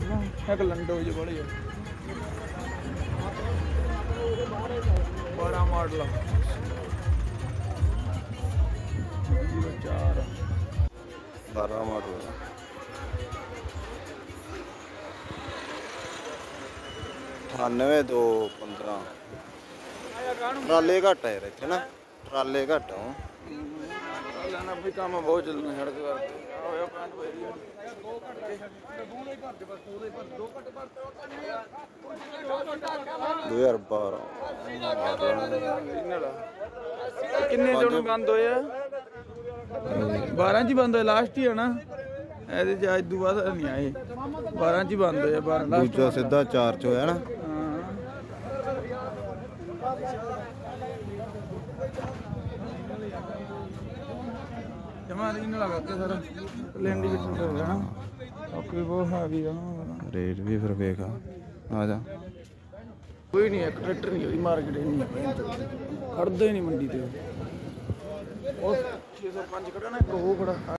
एक लंडो जो बड़ी है 12 मॉडल 4 12 मॉडल 98-2-15 ट्राले घट है इतने ना ट्राले घट हो भी काम बहुत चलना सड़क करके 2012 किन्ने दिन बंद होया 12 च बंद होया लास्ट ही है ना ਇਹਦੇ ਚ ਅੱਜ ਤੋਂ ਬਾਅਦ ਨਹੀਂ ਆਏ 12 ਚ ਬੰਦ ਹੋਇਆ 12 ਲਾਸਟ दूजा सीधा 4 च होया ना जमा नहीं लगा के सर लेंडी विच हो गया ना ओके वो हैवी है रेट भी फिर वेख आ जा कोई नहीं एक ट्रैक्टर नहीं होती मार्केट नहीं खड़दा ही नहीं मंडी ते ਉਹ 605 ਖੜਾ ਨਾ ਇੱਕ ਉਹ ਖੜਾ